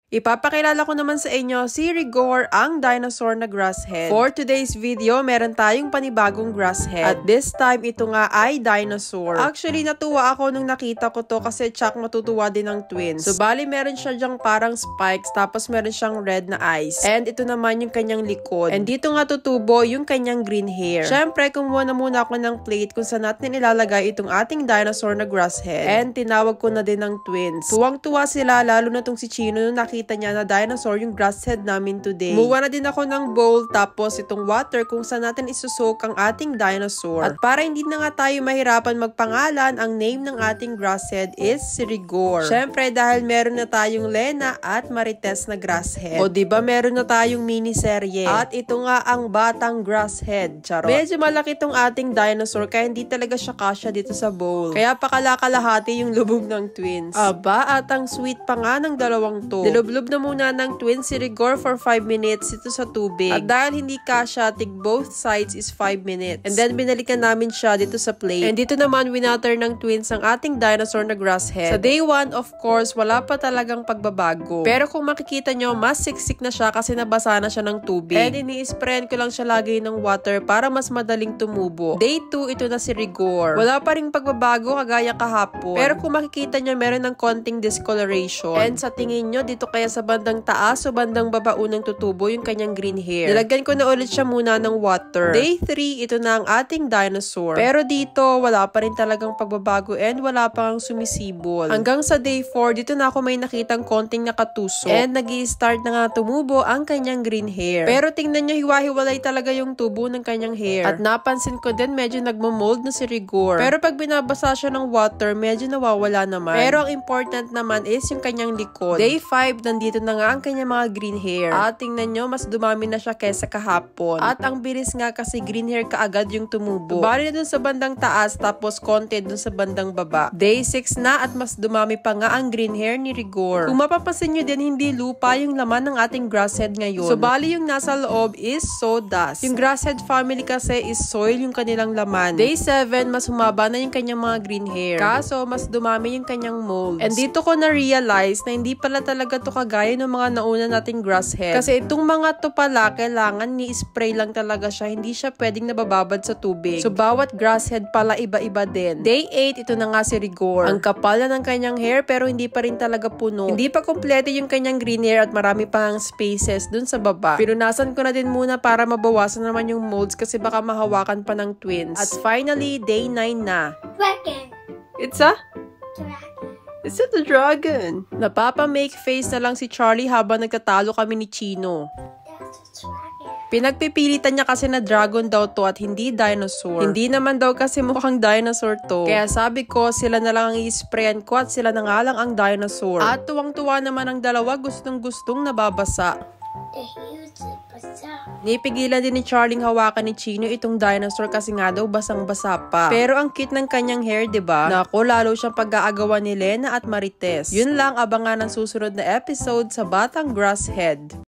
Ipapakilala ko naman sa inyo si Rigor, ang dinosaur na grasshead. For today's video, meron tayong panibagong grasshead. At this time, ito nga ay dinosaur. Actually, natuwa ako nung nakita ko to kasi tsak matutuwa din ng twins. So, bali meron siya dyang parang spikes, tapos meron siyang red na eyes. And ito naman yung kanyang likod. And dito nga tutubo yung kanyang green hair. Syempre, kumuha na muna ako ng plate kung saan natin ilalagay itong ating dinosaur na grasshead. And tinawag ko na din ng twins. Tuwang-tuwa sila, lalo na tong si Chino nung nakita niya na dinosaur yung grasshead namin today. Muwa na din ako ng bowl tapos itong water kung saan natin isusok ang ating dinosaur. At para hindi na nga tayo mahirapan magpangalan, ang name ng ating grasshead is si Rigor. Syempre dahil meron na tayong Lena at Marites na grasshead. O diba meron na tayong miniserye. At ito nga ang batang grasshead. Charot. Medyo malaki tong ating dinosaur kaya hindi talaga siya kasya dito sa bowl. Kaya pakalakalahati yung lubog ng twins. Aba, at ang sweet pa nga ng dalawang to. Dilublob na muna ng twins si Rigor for 5 minutes ito sa tubig. At dahil hindi kasya, tig both sides is 5 minutes. And then binalikan namin siya dito sa plate. And dito naman winater ng twins ang ating dinosaur na grasshead. Sa day 1, of course, wala pa talagang pagbabago. Pero kung makikita nyo, mas siksik na siya kasi nabasa na siya ng tubig. And ini-sprayan ko lang siya lagi ng water para mas madaling tumubo. Day 2, ito na si Rigor. Wala pa ring pagbabago kagaya kahapon. Pero kung makikita nyo, meron ng konting discoloration. And sa tingin nyo, dito kaya sa bandang taas o bandang baba unang tutubo yung kanyang green hair. Nilagyan ko na ulit siya muna ng water. Day 3, ito na ang ating dinosaur. Pero dito, wala pa rin talagang pagbabago and wala pang sumisibol. Hanggang sa day 4, dito na ako may nakitang konting nakatusok. And nag-i-start na nga tumubo ang kanyang green hair. Pero tingnan nyo, hiwa-hiwalay talaga yung tubo ng kanyang hair. At napansin ko din, medyo nagmo-mold na si Rigor. Pero pag binabasa siya ng water, medyo nawawala naman. Pero ang important naman is yung kanyang likod. Day 5, nandito na nga ang kanyang mga green hair. At tingnan nyo, mas dumami na siya kesa kahapon. At ang bilis nga kasi green hair kaagad yung tumubo. Bali na dun sa bandang taas, tapos konti dun sa bandang baba. Day 6 na at mas dumami pa nga ang green hair ni Rigor. Kung mapapansin nyo din, hindi lupa yung laman ng ating grasshead ngayon. So bali yung nasa loob is sawdust. Yung grasshead family kasi is soil yung kanilang laman. Day 7, mas humaba na yung kanyang mga green hair. Kaso, mas dumami yung kanyang molds. And dito ko na-realize na hindi pala talaga to kagaya ng mga nauna nating grasshead. Kasi itong mga to pala, kailangan ni-spray lang talaga siya. Hindi siya pwedeng nabababad sa tubig. So, bawat grasshead pala iba-iba din. Day 8, ito na nga si Rigor. Ang kapal na ng kanyang hair pero hindi pa rin talaga puno. Hindi pa kompleto yung kanyang green hair at marami pang spaces dun sa baba. Pinunasan ko na din muna para mabawasan naman yung molds kasi baka mahawakan pa ng twins. At finally, day 9 na. Dragon. It's a? Dragon. Is it a dragon? Napapa-make face na lang si Charlie habang nagtatalo kami ni Chino. That's a dragon. Pinagpipilitan niya kasi na dragon daw to at hindi dinosaur. Hindi naman daw kasi mukhang dinosaur to. Kaya sabi ko, sila na lang ang i-sprayan ko at sila na nga lang ang dinosaur. At tuwang-tuwa naman ang dalawa, gustong-gustong nababasa. The huge bazaar. Nipigilan din ni Charlie hawakan ni Chino itong dinosaur kasi nga daw basang-basa pa. Pero ang cute ng kanyang hair, 'di ba? Nako, lalo siyang pag-aagawan ni Lena at Marites. Yun lang, abangan ang susunod na episode sa Batang Grasshead.